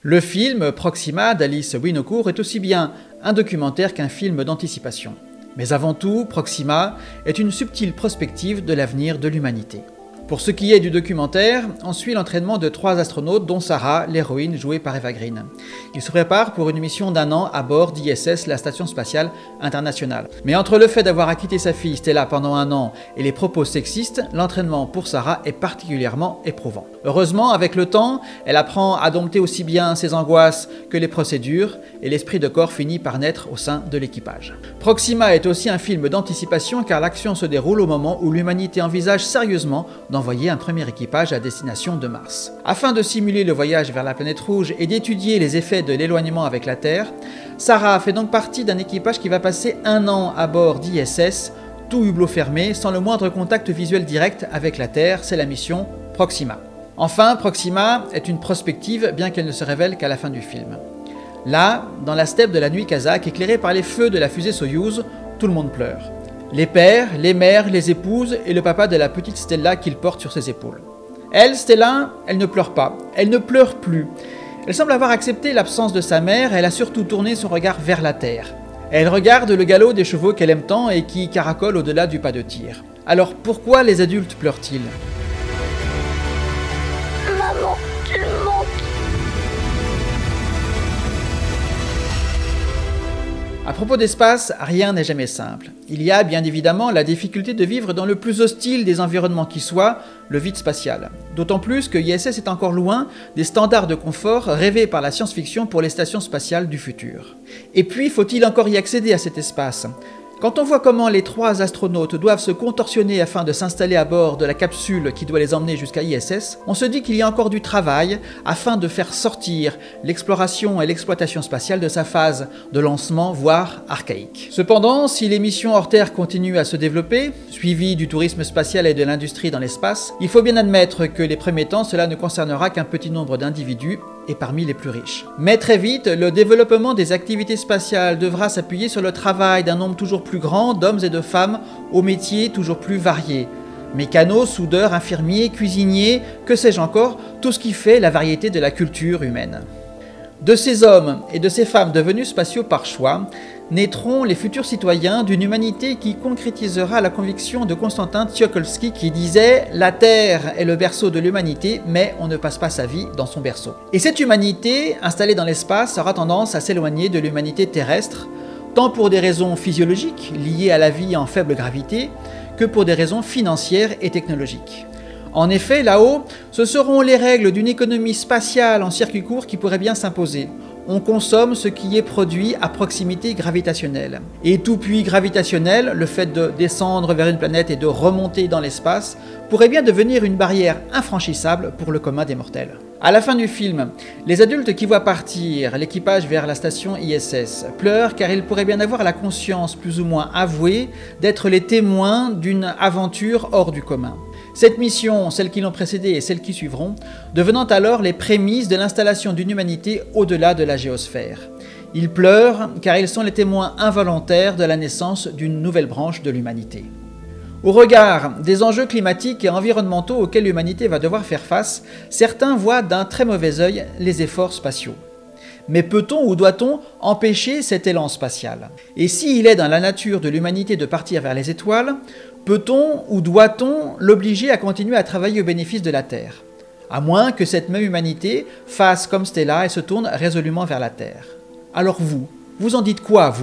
Le film Proxima d'Alice Winocour est aussi bien un documentaire qu'un film d'anticipation. Mais avant tout, Proxima est une subtile prospective de l'avenir de l'humanité. Pour ce qui est du documentaire, on suit l'entraînement de 3 astronautes dont Sarah, l'héroïne jouée par Eva Green. Ils se préparent pour une mission d'1 an à bord d'ISS, la Station Spatiale Internationale. Mais entre le fait d'avoir acquitté sa fille Stella pendant 1 an et les propos sexistes, l'entraînement pour Sarah est particulièrement éprouvant. Heureusement, avec le temps, elle apprend à dompter aussi bien ses angoisses que les procédures, et l'esprit de corps finit par naître au sein de l'équipage. Proxima est aussi un film d'anticipation car l'action se déroule au moment où l'humanité envisage sérieusement d'envoyer un premier équipage à destination de Mars. Afin de simuler le voyage vers la planète rouge et d'étudier les effets de l'éloignement avec la Terre, Sarah fait donc partie d'un équipage qui va passer 1 an à bord d'ISS, tout hublot fermé, sans le moindre contact visuel direct avec la Terre. C'est la mission Proxima. Enfin, Proxima est une prospective, bien qu'elle ne se révèle qu'à la fin du film. Là, dans la steppe de la nuit kazakh, éclairée par les feux de la fusée Soyouz, tout le monde pleure. Les pères, les mères, les épouses et le papa de la petite Stella qu'il porte sur ses épaules. Elle, Stella, elle ne pleure pas, elle ne pleure plus. Elle semble avoir accepté l'absence de sa mère, elle a surtout tourné son regard vers la terre. Elle regarde le galop des chevaux qu'elle aime tant et qui caracolent au-delà du pas de tir. Alors pourquoi les adultes pleurent-ils ? Maman, tu me manques. À propos d'espace, rien n'est jamais simple. Il y a bien évidemment la difficulté de vivre dans le plus hostile des environnements qui soit, le vide spatial. D'autant plus que ISS est encore loin des standards de confort rêvés par la science-fiction pour les stations spatiales du futur. Et puis, faut-il encore y accéder à cet espace ? Quand on voit comment les 3 astronautes doivent se contorsionner afin de s'installer à bord de la capsule qui doit les emmener jusqu'à ISS, on se dit qu'il y a encore du travail afin de faire sortir l'exploration et l'exploitation spatiale de sa phase de lancement, voire archaïque. Cependant, si les missions hors Terre continuent à se développer, suivies du tourisme spatial et de l'industrie dans l'espace, il faut bien admettre que les premiers temps, cela ne concernera qu'un petit nombre d'individus, et parmi les plus riches. Mais très vite, le développement des activités spatiales devra s'appuyer sur le travail d'un nombre toujours plus grand d'hommes et de femmes aux métiers toujours plus variés. Mécanos, soudeurs, infirmiers, cuisiniers, que sais-je encore, tout ce qui fait la variété de la culture humaine. De ces hommes et de ces femmes devenus spatiaux par choix, naîtront les futurs citoyens d'une humanité qui concrétisera la conviction de Konstantin Tsiolkovsky qui disait « La Terre est le berceau de l'humanité, mais on ne passe pas sa vie dans son berceau ». Et cette humanité, installée dans l'espace, aura tendance à s'éloigner de l'humanité terrestre, tant pour des raisons physiologiques, liées à la vie en faible gravité, que pour des raisons financières et technologiques. En effet, là-haut, ce seront les règles d'une économie spatiale en circuit court qui pourraient bien s'imposer. On consomme ce qui est produit à proximité gravitationnelle. Et tout puits gravitationnel, le fait de descendre vers une planète et de remonter dans l'espace, pourrait bien devenir une barrière infranchissable pour le commun des mortels. À la fin du film, les adultes qui voient partir l'équipage vers la station ISS pleurent car ils pourraient bien avoir la conscience plus ou moins avouée d'être les témoins d'une aventure hors du commun. Cette mission, celles qui l'ont précédée et celles qui suivront, devenant alors les prémices de l'installation d'une humanité au-delà de la géosphère. Ils pleurent car ils sont les témoins involontaires de la naissance d'une nouvelle branche de l'humanité. Au regard des enjeux climatiques et environnementaux auxquels l'humanité va devoir faire face, certains voient d'un très mauvais œil les efforts spatiaux. Mais peut-on ou doit-on empêcher cet élan spatial ? Et s'il est dans la nature de l'humanité de partir vers les étoiles, peut-on ou doit-on l'obliger à continuer à travailler au bénéfice de la Terre ? À moins que cette même humanité fasse comme Stella et se tourne résolument vers la Terre. Alors vous en dites quoi, vous ?